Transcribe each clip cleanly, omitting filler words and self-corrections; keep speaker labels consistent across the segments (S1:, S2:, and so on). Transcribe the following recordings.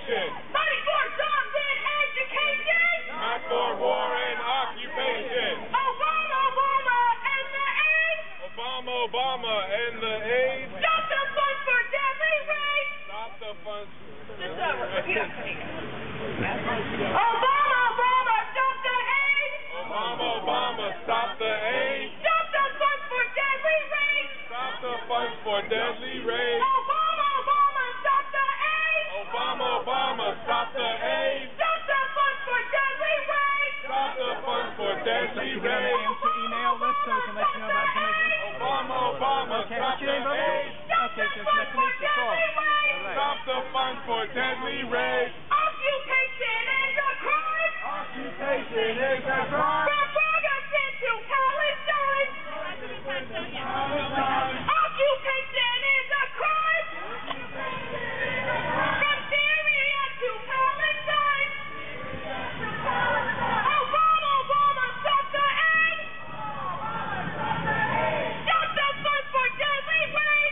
S1: occupation.
S2: Fight for jobs and education.
S1: Not for war and occupation.
S2: Obama and the AIDS.
S1: Obama and the AIDS.
S2: Stop the funds for deadly rape.
S1: Stop the funds.
S2: Just repeat after me. Obama, stop the AIDS.
S1: Obama, stop the AIDS.
S2: Stop the funds for deadly rape.
S1: Stop the funds for deadly rape.
S2: Obama, stop the AIDS.
S1: Obama, stop the AIDS.
S2: Stop the funds for deadly rape.
S1: Stop the funds for deadly rape.
S3: Answer email list so we can let you know about information.
S1: Obama,
S3: Okay,
S1: stop
S3: what's your name,
S1: the
S3: brother?
S1: AIDS.
S3: Okay, just nice to meet you. Cool. All
S1: Stop the funds for deadly rape.
S2: Occupation is a crime.
S1: Occupation is a crime.
S2: From Ferguson to Palestine. Occupation is a crime. From Syria to Palestine. Obama, stop the AIDS. Stop the funds for deadly rape.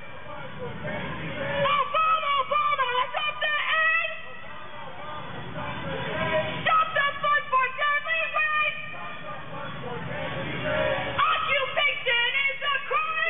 S2: Obama, stop the AIDS. Stop the funds for deadly rape. Occupation is a crime.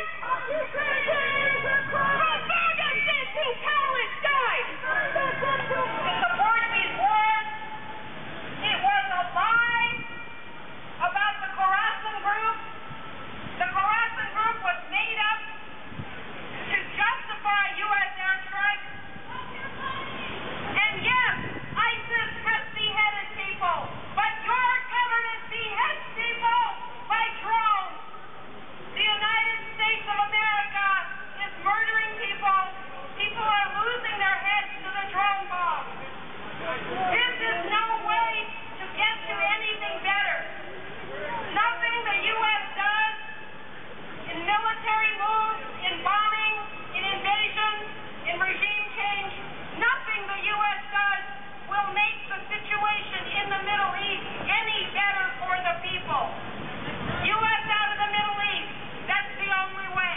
S2: From Ferguson to Palestine. Support these wars. It was a lie about the Khorasan group. The Khorasan group was made up to justify U.S. airstrikes. And yes, ISIS has beheaded people, but your government beheads people by drones. The United States of America is murdering people. People are losing their heads to the drone bomb. This is no way to get to anything better. Nothing the U.S. does in military moves, in bombing, in invasions, in regime change, nothing the U.S. does will make the situation in the Middle East any better for the people. U.S. out of the Middle East, that's the only way.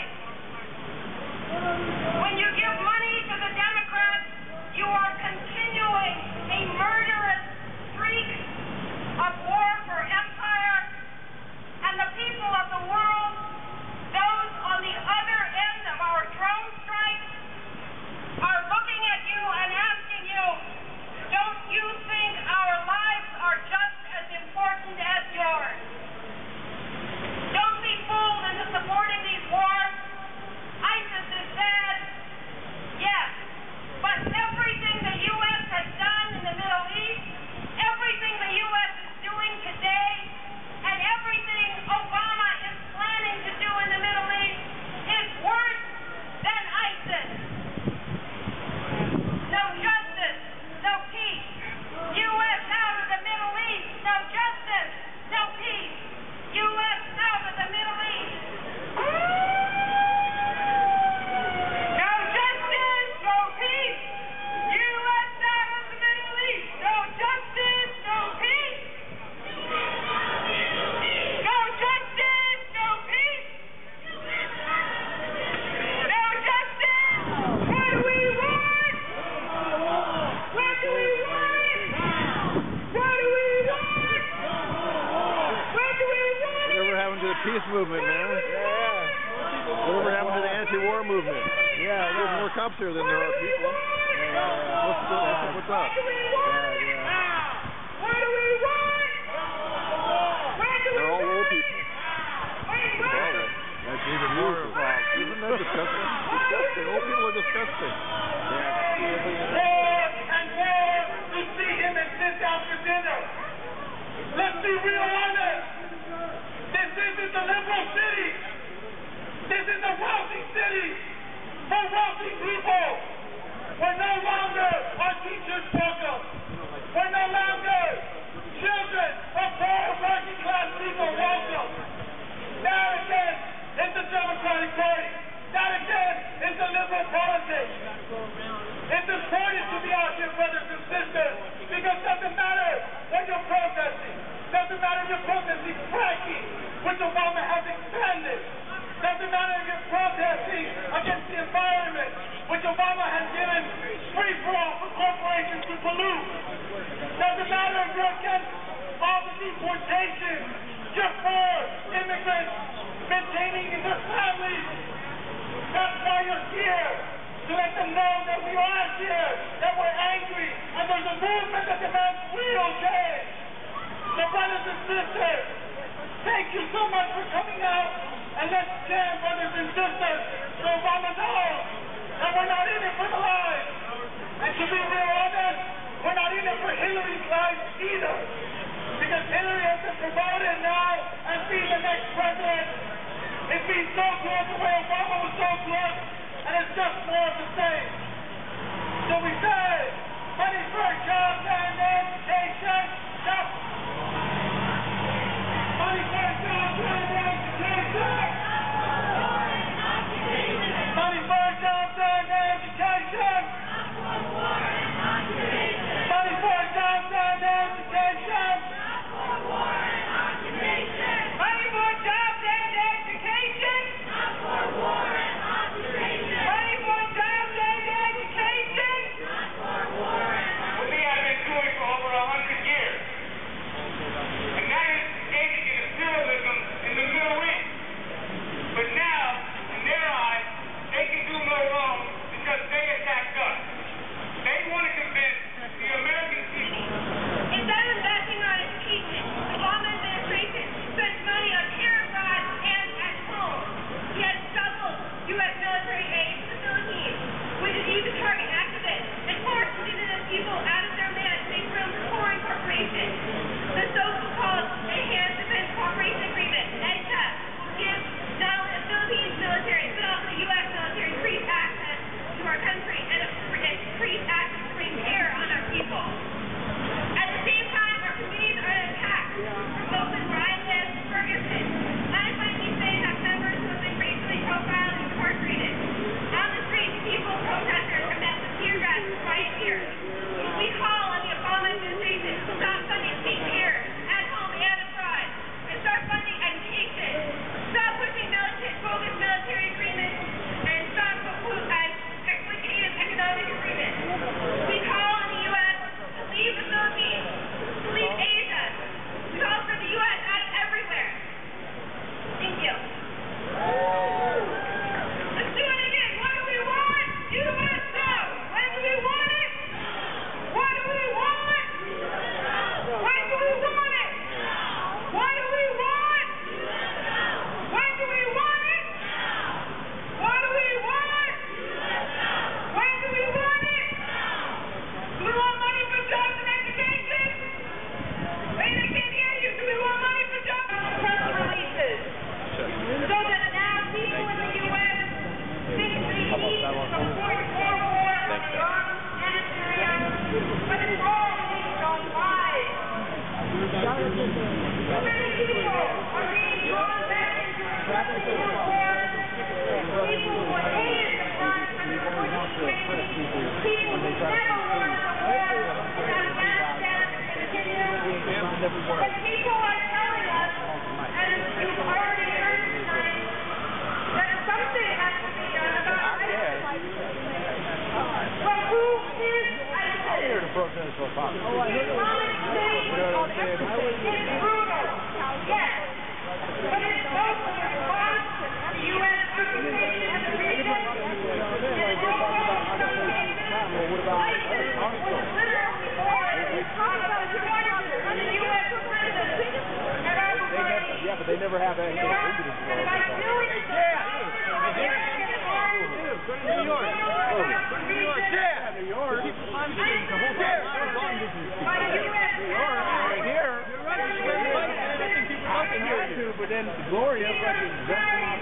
S2: When you give money to the Democrats, you are continuing a murderous streak of war for empire, and the people of the world, those on the other end of our drone strikes, are looking at you and asking you, don't you think our lives are just as important as yours? Don't be fooled into supporting these wars. ISIS is bad, yes, but everything the U.S. has done in the Middle East, everything the U.S. is doing today, and everything Obama is planning to do in the Middle East is worse than ISIS. No justice, no peace. U.S. out of the Middle East, no justice, no peace. U.S. out of the Middle East. No justice, no peace. U.S. out of the Middle East. No justice, no peace. No justice, no peace. No justice. What do we want? What do we want? What do we want? What do we want?
S3: Whatever happened to the peace movement, man? Whatever happened to the anti-war movement? There's more cops here than there are people. What's up?
S2: What do we want? What do we want? What do we
S3: They're all
S2: want?
S3: old people. That's even more involved. Isn't that disgusting? Disgusting. Old people are disgusting.
S4: More and more to see him and sit down for dinner. Let's be real honest. This isn't a liberal city. This is a wealthy city for wealthy people. Where no longer are teachers welcome. Where no longer children of poor working class people welcome. That again is the Democratic Party. That again is the liberal politics. It's important to be out here, brothers and sisters, because it doesn't matter what you're protesting. Doesn't matter if you're protesting fracking, which Obama has expanded. Doesn't matter if you're protesting against the environment, which Obama has given free for all for corporations He's so good the way Obama was so good, and it's just more of the same. So we say, money for jobs and education. Money for jobs and education. Money for jobs and education. Money for jobs and education.
S2: Money for jobs and education. Not for war and occupation. Money for jobs and education. Not for war and occupation.
S5: We have been doing for over 100 years. And that is ending in imperialism in the Middle East. But now, in their eyes, they can do no wrong because they attacked us. They want to convince the American people.
S2: Instead of investing on education, the Obama administration spends money on terror fraud and at home. He has doubled U.S. military aid to the Philippines, which is used to target activists and force indigenous people out of their land to make room for foreign corporations. The so-called Enhanced Defense Cooperation Agreement, EDCA, gives not only the Philippines military, but also U.S. military free access to our country and free access to bring terror on our people. At the same time, our communities are under attack from Oakland, Ryan, Ferguson. Unemployment they have members who have been racially profiled and incarcerated. On the streets, people, protesters are met with tear gas and riot gear. We call on the Obama administration to stop funding state terror at home and abroad, and start funding education. Stop pushing bogus military agreements, and stop exploitative economic agreements. We call on the U.S. to leave the Philippines, to leave Asia. We call for the U.S. out of everywhere. Thank you. Let's do it again. What do we want? U.S. now. When do we want it? What do we want? When do we want it? What do we want? When do we want it? What do we want? When do we want it? Do we want money for jobs and education? Wait, I can't hear you. Do we want money for jobs? Press releases. So that now people in the U.S. think they need to support more war on Iraq and Syria. But it's wrong. These don't lie. So many people are being drawn back into the war. People who hated the front from the Bush administration. People who never wanted the war in Afghanistan to continue. But people are telling us, and you've already heard tonight, that something has to be done about ISIS. But who is ISIS? The Islamic State is brutal, yes, but it's also a response to U.S. occupation of the region. It's also associated. ISIS was literally born out of the forces of the U.S. president. And I will say,
S3: Yeah, but they never have that.
S2: and by doing so, American arms
S3: Go to New York. Go to New York. Yeah, New York. The whole time.
S2: by U.S.
S3: Right here. You're right. I think people are up in here too, but then Gloria fucking jumped in my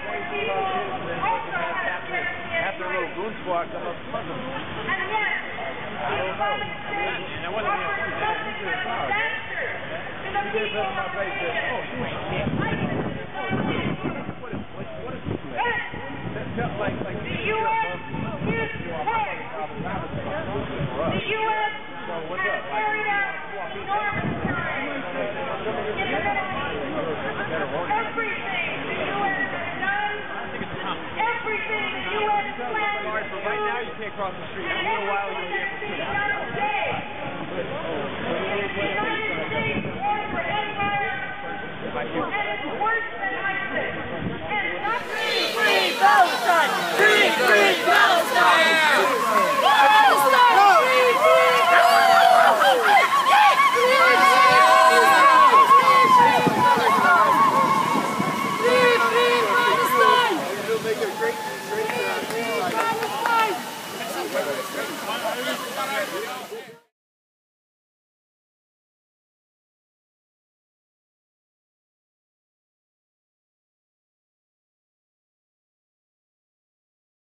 S3: face after a little goon squad come up and them.
S2: And yes, the Islamic State offers nothing but disaster to the people of the region. ISIS is so weak. Yes, the U.S. is wrong. The U.S. has carried out enormous crimes in the Middle East. Everything the U.S. has done, everything the U.S. plans to do,
S3: Right now you can't cross the street.
S2: and everything that's being done today. The United States wars for empire, and it's worse than ISIS. And nothing.
S6: Free Palestine! Free Palestine! Palestine! Free Palestine! Free Palestine!